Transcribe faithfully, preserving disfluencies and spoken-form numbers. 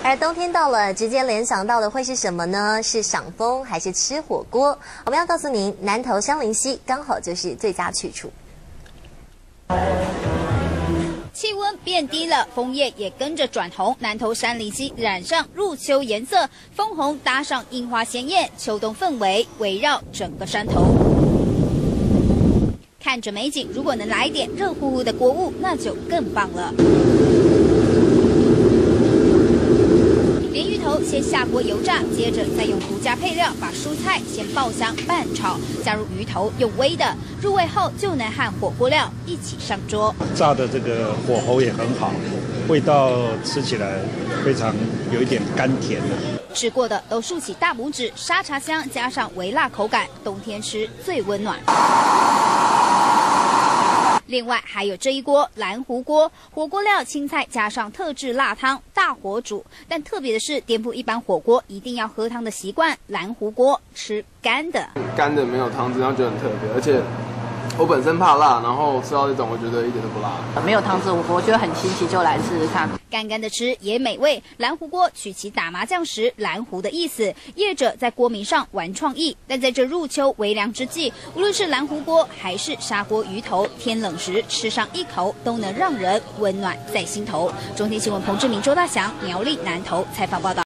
而冬天到了，直接联想到的会是什么呢？是赏枫还是吃火锅？我们要告诉您，南投杉林溪刚好就是最佳去处。 气温变低了，枫叶也跟着转红，南投杉林溪染上入秋颜色，枫红搭上樱花鲜艳，秋冬氛围围绕整个山头。看着美景，如果能来一点热乎乎的锅物，那就更棒了。连芋头先下锅油炸，接着再用独家配料把蔬菜先爆香拌炒，加入鱼头用煨的，入味后就能和火锅料一起上桌。 炸的这个火候也很好，味道吃起来非常有一点甘甜的。 吃过的都竖起大拇指，沙茶香加上微辣口感，冬天吃最温暖。另外还有这一锅蓝湖锅，火锅料青菜加上特制辣汤，大火煮。但特别的是，颠覆一般火锅一定要喝汤的习惯，蓝湖锅吃干的。 干的没有汤汁，然后觉得很特别，而且我本身怕辣，然后吃到这种我觉得一点都不辣。 没有汤汁，我觉得很新奇，就来试试看。 干干的吃也美味。蓝湖锅取其打麻将时蓝湖的意思，业者在锅名上玩创意。但在这入秋微凉之际，无论是蓝湖锅还是砂锅鱼头，天冷时吃上一口都能让人温暖在心头。中天新闻彭志明、周大祥，苗栗南投采访报道。